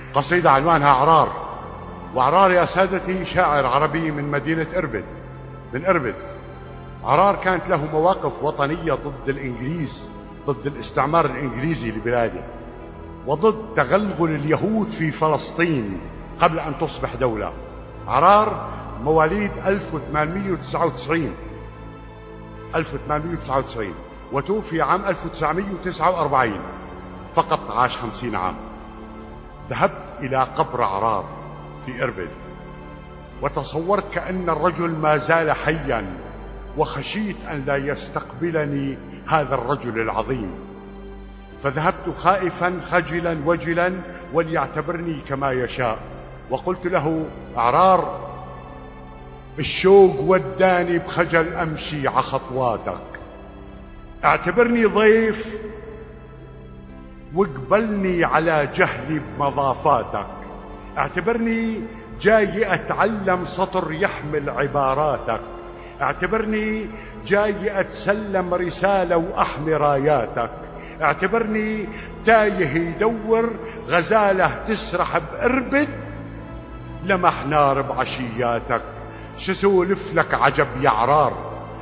قصيدة عنوانها عرار. وعرار يا سادتي شاعر عربي من مدينة إربد، من إربد. عرار كانت له مواقف وطنية ضد الإنجليز، ضد الاستعمار الإنجليزي لبلاده، وضد تغلغل اليهود في فلسطين قبل أن تصبح دولة. عرار مواليد 1899 وتوفي عام 1949، فقط عاش 50 عام. ذهبت إلى قبر عرار في إربد وتصورت كأن الرجل ما زال حيا، وخشيت أن لا يستقبلني هذا الرجل العظيم، فذهبت خائفا خجلا وجلا وليعتبرني كما يشاء، وقلت له: عرار، الشوق وداني بخجل أمشي ع خطواتك، اعتبرني ضيف واقبلني على جهلي بمضافاتك، اعتبرني جاي أتعلم سطر يحمل عباراتك، اعتبرني جاي أتسلم رسالة وأحمي راياتك، اعتبرني تايه يدور غزالة تسرح بإربد لمح نار بعشياتك. شسولف لك عجب يا عرار،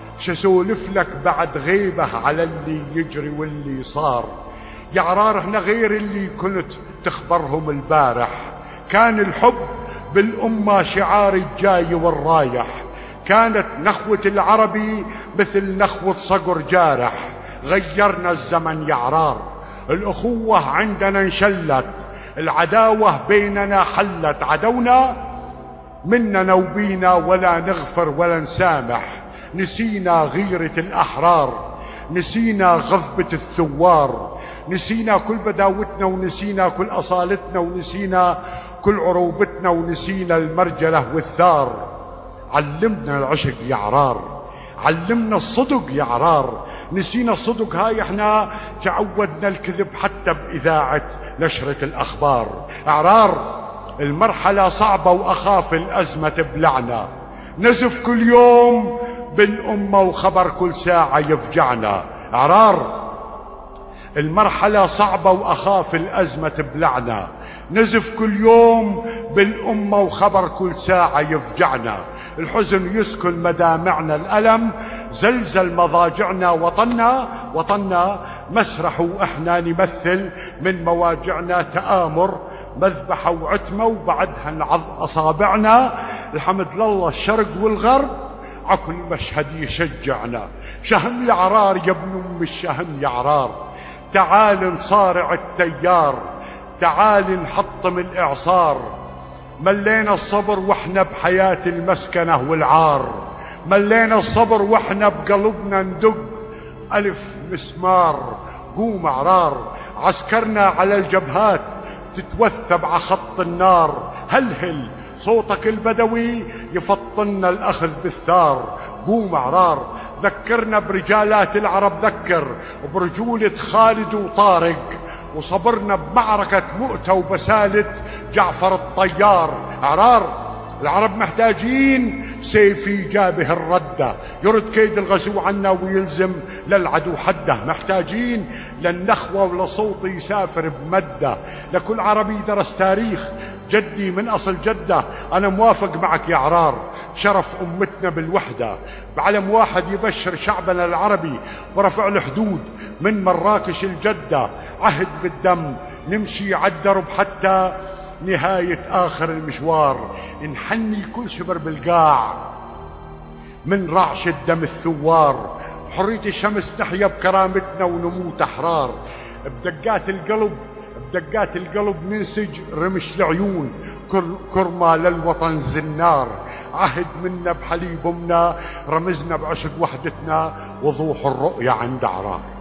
شسولف لك بعد غيبة على اللي يجري واللي صار. يا عرار احنا غير اللي كنت تخبرهم البارح، كان الحب بالأمة شعار الجاي والرايح، كانت نخوة العربي مثل نخوة صقر جارح. غيرنا الزمن يا عرار، الأخوة عندنا انشلت، العداوة بيننا حلت، عدونا مننا وبينا ولا نغفر ولا نسامح. نسينا غيرة الأحرار، نسينا غضبة الثوار، نسينا كل بداوتنا ونسينا كل أصالتنا ونسينا كل عروبتنا ونسينا المرجلة والثار. علمنا العشق يا عرار، علمنا الصدق يا عرار، نسينا الصدق هاي احنا تعودنا الكذب حتى بإذاعة نشرة الأخبار. عرار المرحلة صعبة وأخاف الأزمة تبلعنا، نزف كل يوم بالأمة وخبر كل ساعة يفجعنا. عرار المرحلة صعبة وأخاف الأزمة تبلعنا، نزف كل يوم بالأمة وخبر كل ساعة يفجعنا. الحزن يسكن مدامعنا، الألم زلزل مضاجعنا، وطننا مسرح وإحنا نمثل من مواجعنا تآمر مذبحة وعتمة وبعدها نعض أصابعنا. الحمد لله الشرق والغرب عكل مشهد يشجعنا. شهم يا عرار يا ابن أم الشهم يا عرار، تعال نصارع التيار، تعال نحطم الإعصار. ملينا الصبر واحنا بحياة المسكنة والعار، ملينا الصبر واحنا بقلبنا ندق ألف مسمار. قوم عرار، عسكرنا على الجبهات تتوثب ع خط النار. هلهل صوتك البدوي يفطنا الأخذ بالثار. قوم عرار، ذكرنا برجالات العرب، ذكر وبرجولة خالد وطارق، وصبرنا بمعركة مؤتة وبسالة جعفر الطيار. عرار العرب محتاجين سيف جابه الردة يرد كيد الغزو عنا ويلزم للعدو حده، محتاجين للنخوة ولصوت يسافر بمده. لكل عربي درس تاريخ جدي من أصل جده، أنا موافق معك يا عرار، شرف أمتنا بالوحدة بعلم واحد يبشر شعبنا العربي ورفع الحدود من مراكش الجدة. عهد بالدم نمشي عالدرب حتى نهاية آخر المشوار، نحني كل شبر بالقاع من رعش الدم الثوار. بحرية الشمس نحيا بكرامتنا ونموت أحرار. بدقات القلب ننسج رمش العيون، كرمة للوطن زنار. عهد منا بحليب أمنا، رمزنا بعشق وحدتنا، وضوح الرؤية عند عرار.